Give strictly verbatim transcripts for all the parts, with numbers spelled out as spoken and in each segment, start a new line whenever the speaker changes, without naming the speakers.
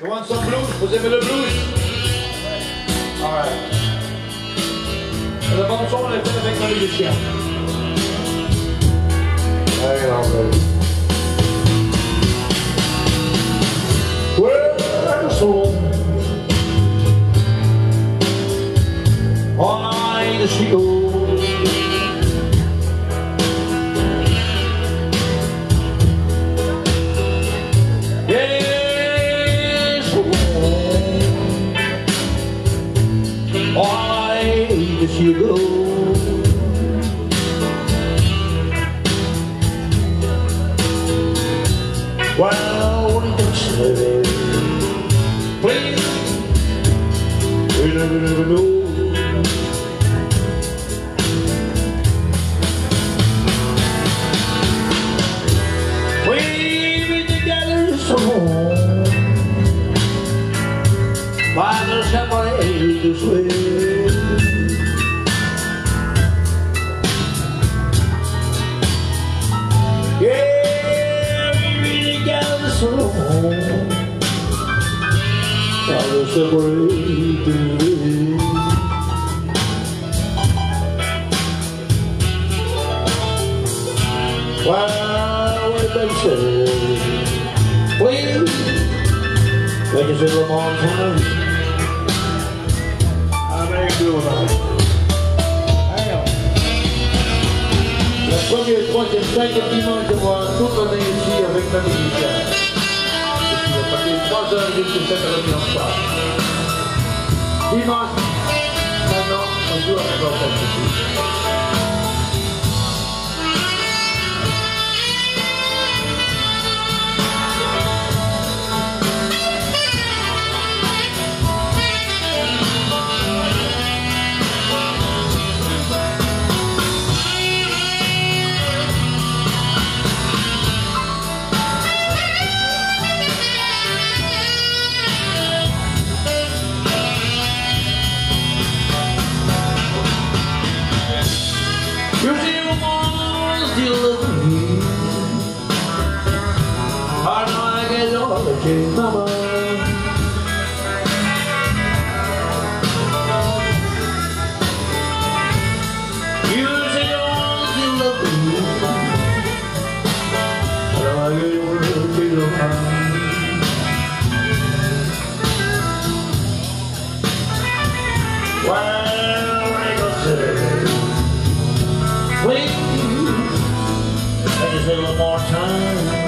You want some blues? Vous aimez le blues? Alright. Le bon son, on l'a fait avec le musicien. Hang on, baby. Where's home? Why does she go? Why does she go? Well, we can say, please, we never, never know. We've been together so long, why does somebody hate this way? So long, I was separated. Well, what they say, please, they can say Lamont time. How many do about it? Hang on. La première fois que cinq dimanches de moi, toute l'année ici avec ma musicienne. Ça fait trois heures jusqu'à sept heures en retard. Dimanche, maintenant, on joue avec l'orchestre ici. Mama, you say you want to love me, but I get your love to your mind. Well, I go say, please, I just need a little more time.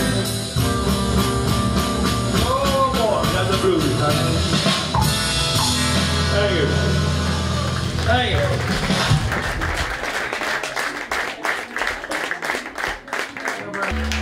Thank you. Thank you.